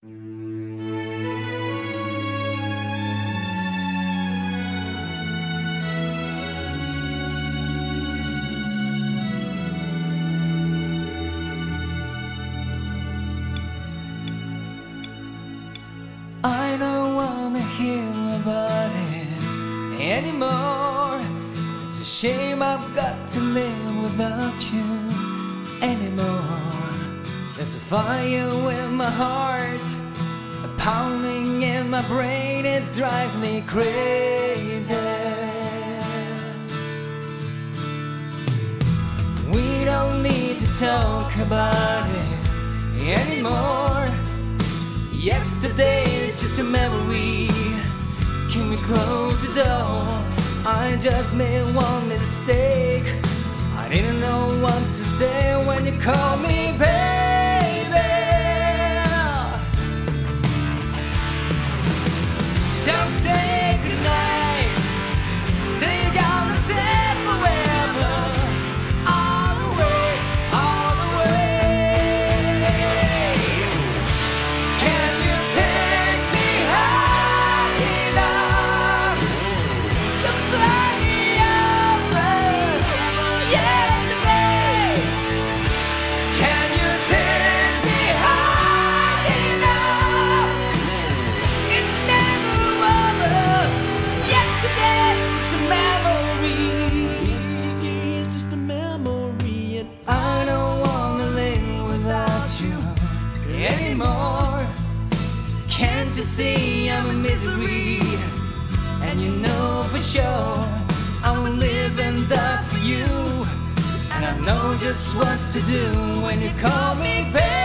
I don't wanna hear about it anymore. It's a shame I've got to live without you anymore. There's a fire in my heart, a pounding in my brain is driving me crazy. We don't need to talk about it anymore. Yesterday is just a memory. Can we close the door? I just made one mistake. I didn't know what to say when you called me baby. Don't say goodnight. Say you're gonna stay forever. All the way, all the way. Can you take me high enough to fly me over yesterday? Can you take me high enough? It's never over. Yesterday's just a memory. Yesterday's just a memory. And I don't wanna live without you anymore. Can't you see I'm a misery? And you know for sure I will live and die for you. And I know just what to do when you call me baby.